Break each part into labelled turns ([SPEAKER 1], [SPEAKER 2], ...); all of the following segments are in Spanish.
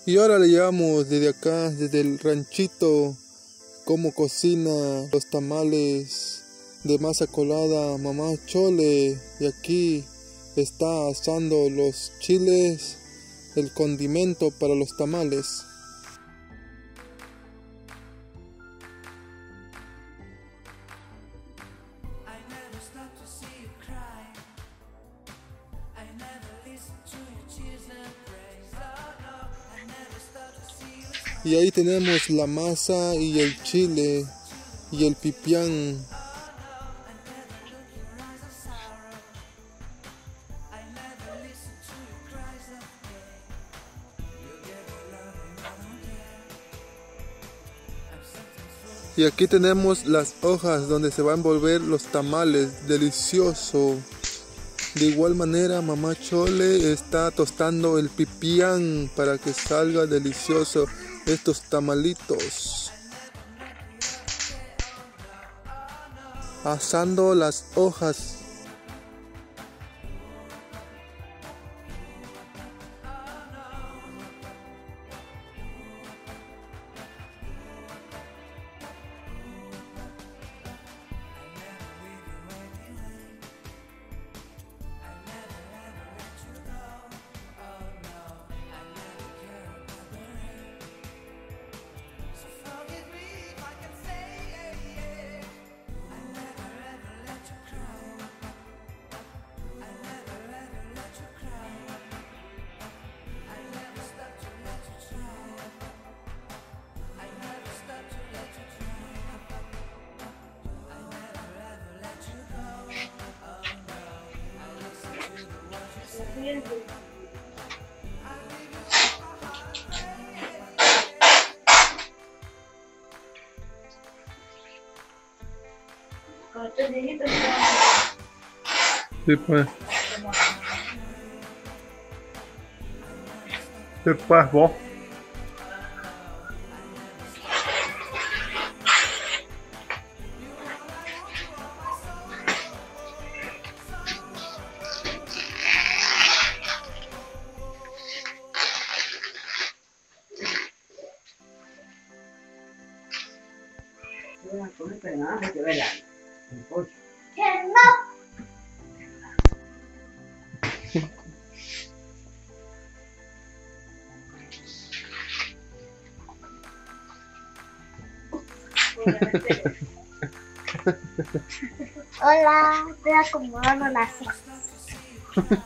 [SPEAKER 1] Y ahora le llevamos desde acá, desde el ranchito, cómo cocina los tamales de masa colada mamá Chole. Y aquí está asando los chiles, el condimento para los tamales. Y ahí tenemos la masa y el chile y el pipián. Y aquí tenemos las hojas donde se va a envolver los tamales, delicioso. De igual manera mamá Chole está tostando el pipián para que salga delicioso estos tamalitos. Asando las hojas. Sí, pues. ¿Qué pasa, vos?
[SPEAKER 2] Hola, estoy acomodando las cejas.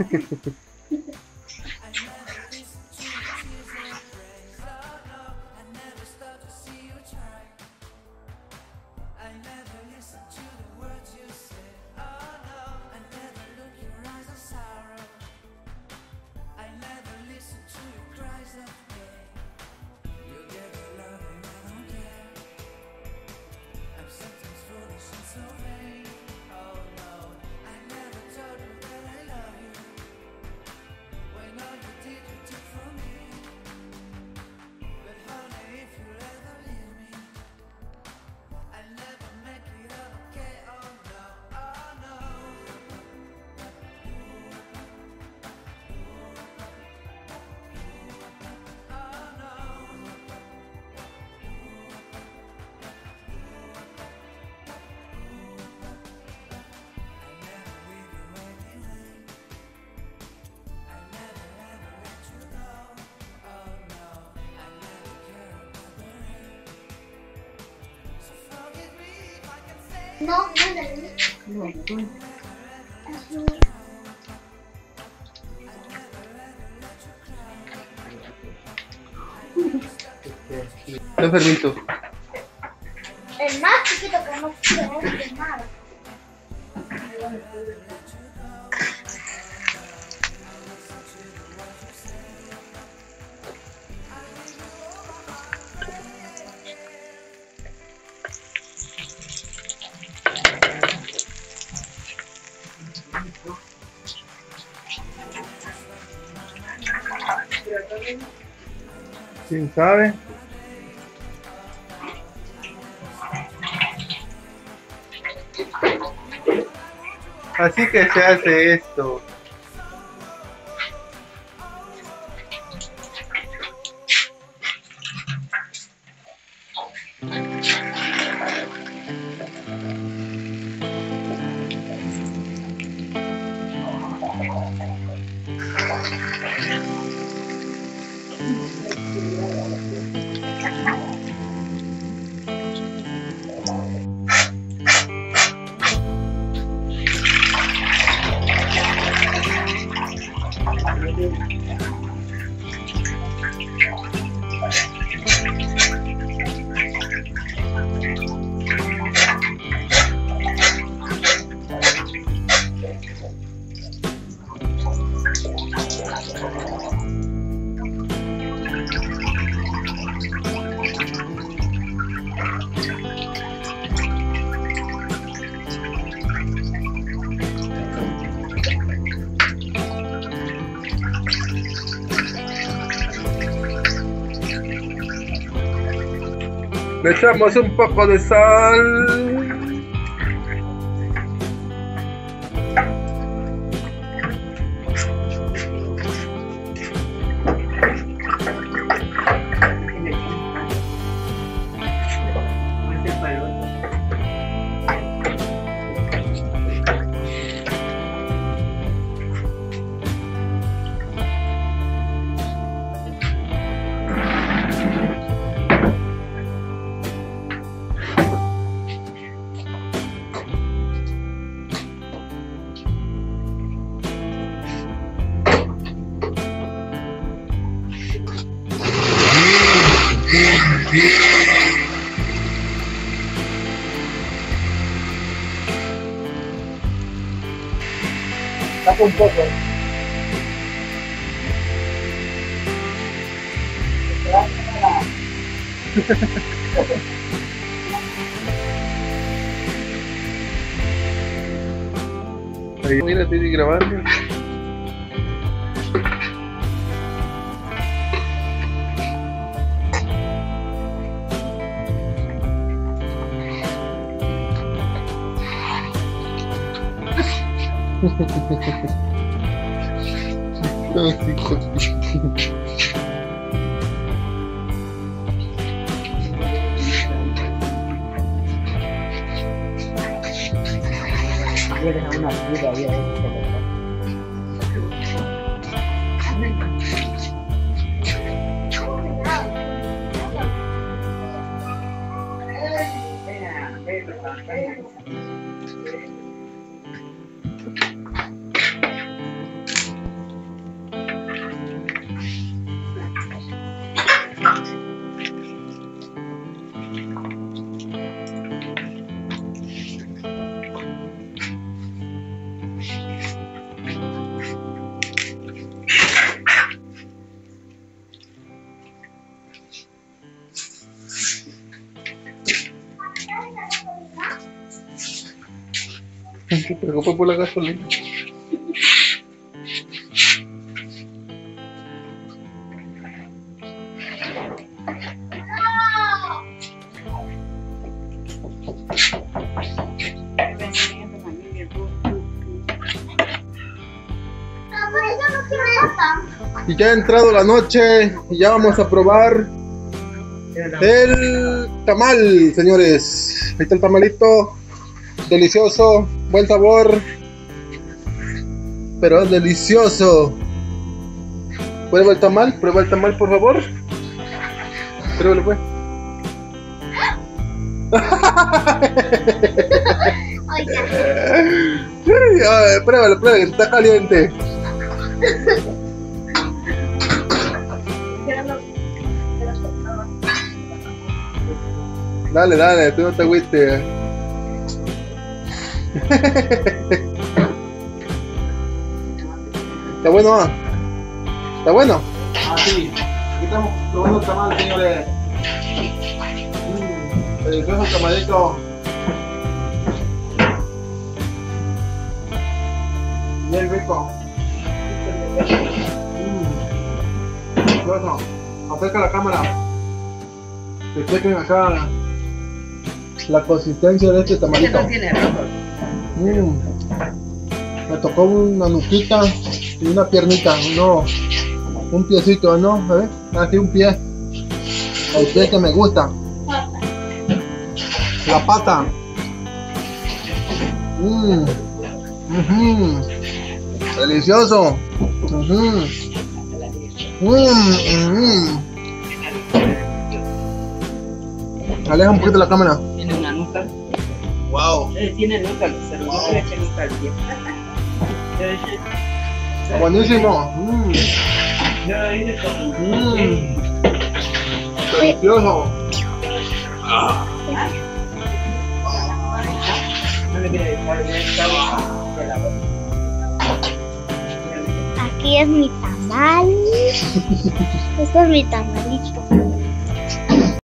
[SPEAKER 2] No, no.
[SPEAKER 1] Está enfermito.
[SPEAKER 2] El más chiquito que no quiere nada.
[SPEAKER 1] ¿Quién sabe? Así que se hace esto. Le echamos un poco de sal. Saca un poco. Ahí, mira, estoy grabando. No te preocupes por la gasolina. Y ya ha entrado la noche y ya vamos a probar el tamal, señores. Ahí está el tamalito, delicioso, buen sabor, pero es delicioso. Prueba el tamal por favor. Pruébalo pues. Pruébalo, que está caliente. Dale, tú no te agüites. ¿Está bueno? ¿Está bueno?
[SPEAKER 3] Ah, sí. Aquí estamos probando el tamal, señores. Delicioso el tamalito. Bien rico. Delicioso. Acerca la cámara. Que chequen acá la consistencia de este tamalito. Me tocó una nuquita y una piernita, no, un piecito, ¿no? A ver, así un pie. El pie que me gusta. La pata. Delicioso. Aleja un poquito la cámara.
[SPEAKER 4] Tiene una nuca.
[SPEAKER 3] Wow.
[SPEAKER 4] Tiene nuca, se lo voy a echar nuca al pie.
[SPEAKER 3] Está buenísimo. Delicioso.
[SPEAKER 2] Aquí es mi tamal. Este es mi tamalito.